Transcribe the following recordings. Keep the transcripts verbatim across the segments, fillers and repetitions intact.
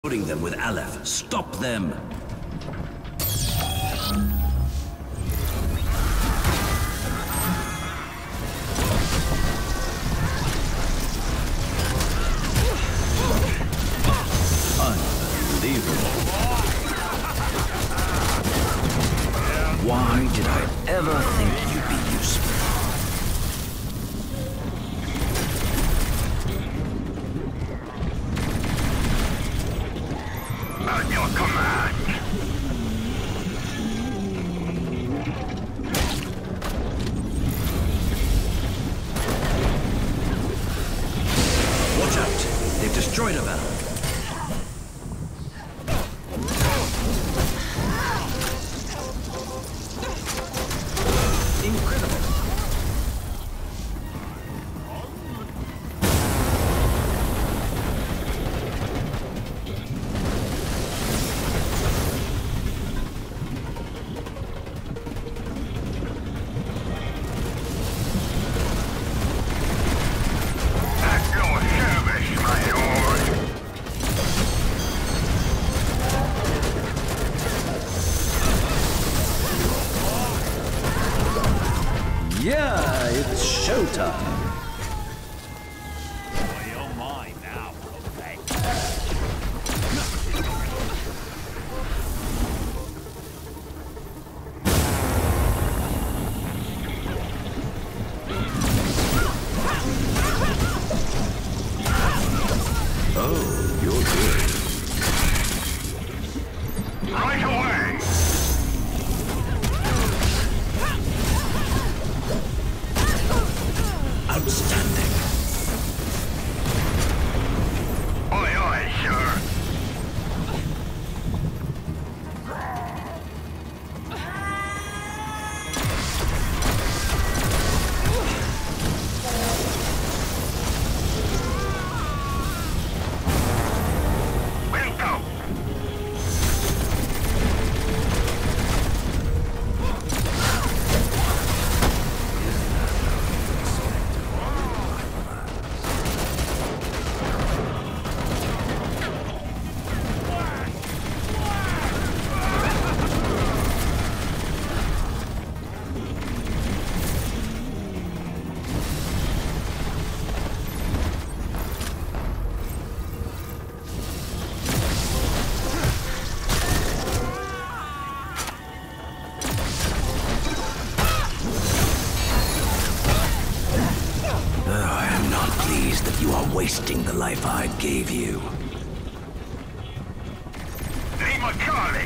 Loading them with Aleph. Stop them! Unbelievable. Why did I ever think you'd be useful? At your command. Watch out! They've destroyed a valve. Incredible. Yeah, it's showtime. Well, you're mine now, okay? Oh, you're good. Right away! Outstanding. Aye, aye, sir. We'll go. That you are wasting the life I gave you. Lee McCarley.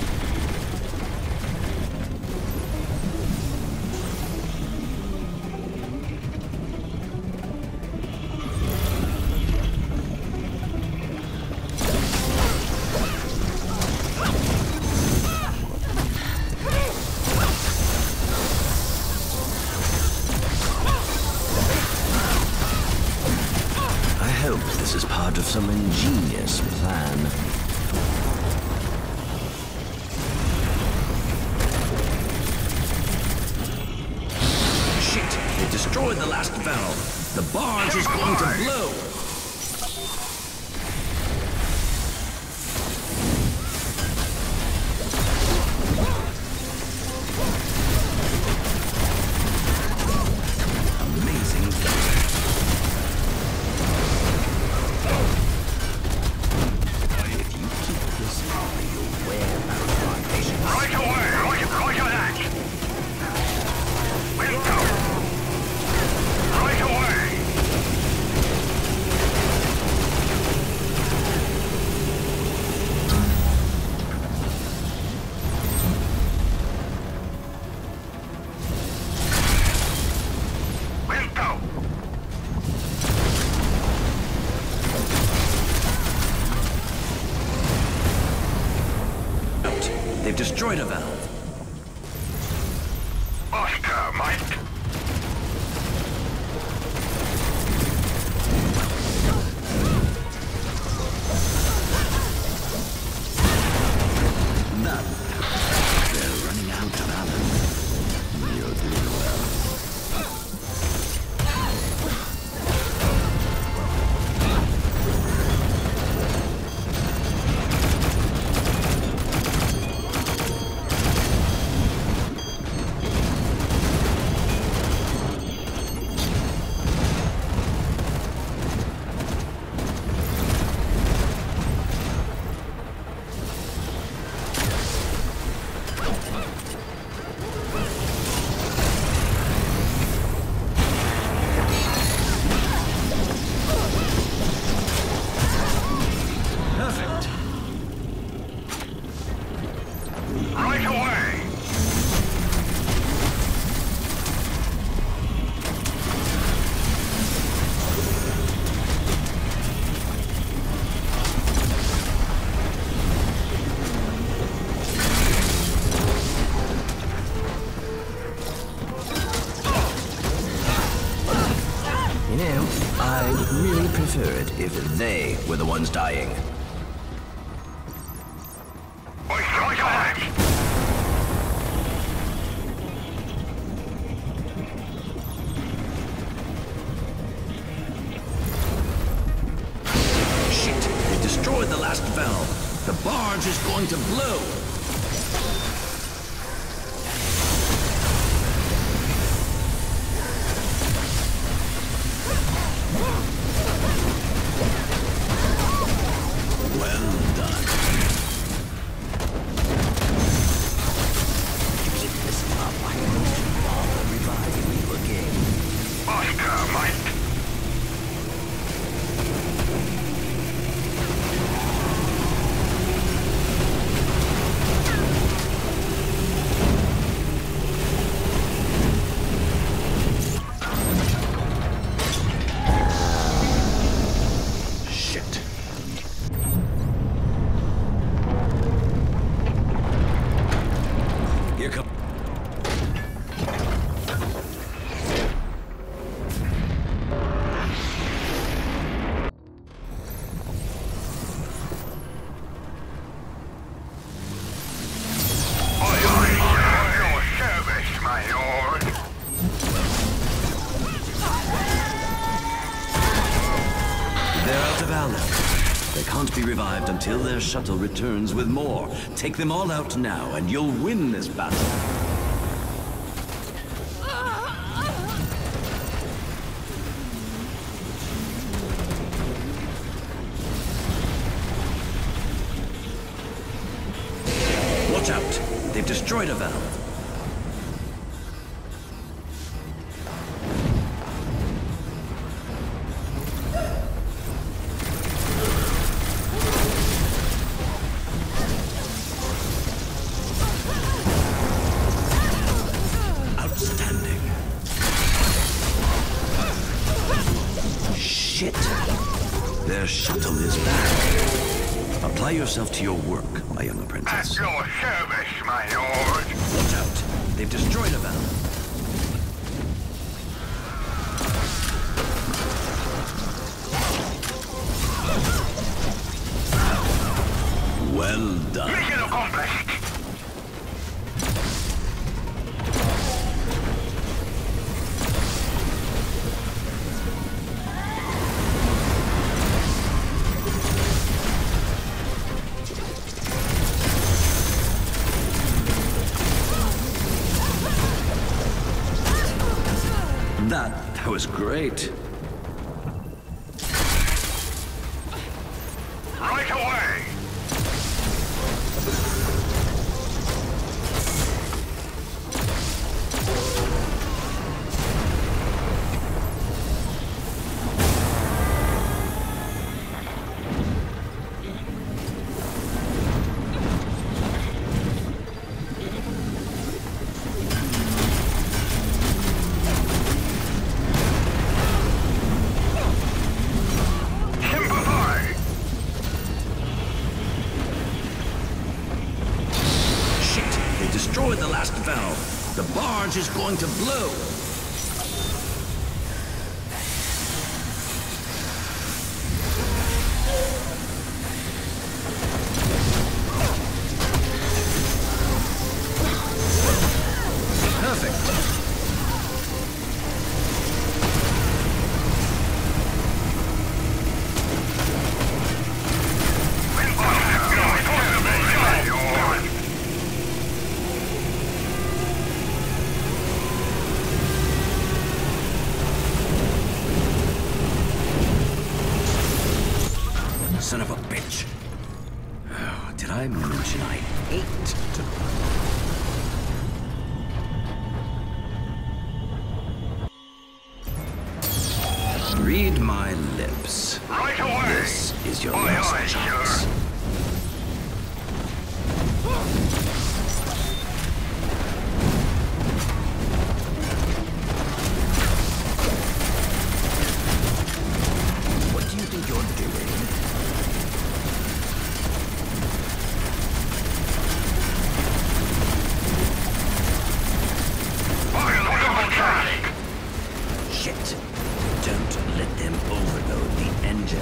I hope this is part of some ingenious plan. Shit! They destroyed the last valve. The barge is going to blow. Right away! Right, right on that! We'll go! Right away! We'll go! They've destroyed a valve. Oscar, Mike! None. They're running out of Alan. You're doing well. turret if they were the ones dying. I strike ahead. Shit! They destroyed the last valve. The barge is going to blow. Well done. Keep this up. I will revive you again. Oscar, mate. Shit. Here come. Aye, aye, your service, my lord. They're out of ammo. They can't be revived until their shuttle returns with more. Take them all out now, and you'll win this battle. Watch out! They've destroyed a valve. Outstanding. Shit. Their shuttle is back. Apply yourself to your work, my young At apprentice. your service, my lord. Watch out. They've destroyed a valve. Well done. Mission accomplished. That, that was great. Right away. Simplify. Shit, they destroyed the last valve. The barge is going to blow. Perfect. Son of a bitch. Oh, did I mention I hate to... Read my lips. Right away. This is your Aye, last aye, chance. sir. What do you think you're doing? Double task. Shit. Don't let them overload the engine.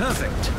Perfect.